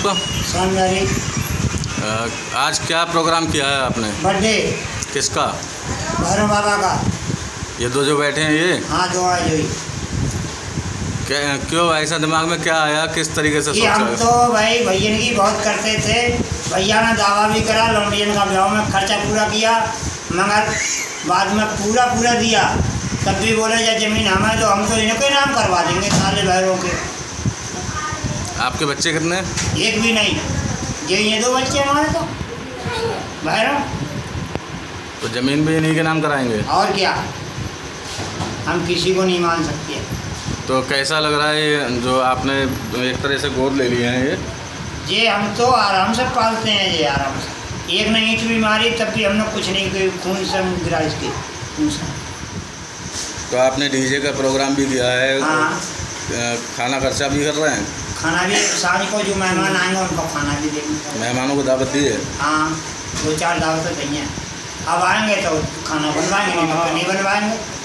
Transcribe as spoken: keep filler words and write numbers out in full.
आपका? सोनगरी। आज क्या प्रोग्राम किया है आपने? बर्थडे। किसका? भैरव बाबा का। ये दो जो बैठे हैं ये? हाँ, दो आए जो ही। क्या क्यों ऐसा दिमाग में क्या आया, किस तरीके से सोचा? हम तो भाई भैया की बहुत करते थे। भैया ने दावा भी करा, लौंडियन का ब्याह में खर्चा पूरा किया, मगर बाद में पूरा पूरा दिया। तब भी बोले जब जमीन हमें तो हम तो इन्हें कोई नाम करवा देंगे साले भैरों के। आपके बच्चे कितने? एक भी नहीं, ये ये दो बच्चे हमारे तो भैरव। तो ज़मीन भी इन्हीं के नाम कराएंगे? और क्या, हम किसी को नहीं मान सकते। तो कैसा लग रहा है जो आपने एक तरह से गोद ले लिए हैं ये? ये हम तो आराम से पालते हैं, ये आराम से। एक ने ईंट भी मारी तब भी हमने कुछ नहीं किया, खून से हम गिरा इसके खून से। तो आपने डीजे का प्रोग्राम भी किया है? हाँ। खाना खर्चा भी कर रहे हैं? खाना भी शाम को जो मेहमान आएंगे उनको खाना भी देंगे। मेहमानों को दावत दी है? हाँ, दो चार दावत तो चाहिए। अब आएंगे तो खाना बनवाएंगे, नहीं तो नहीं बनवाएंगे।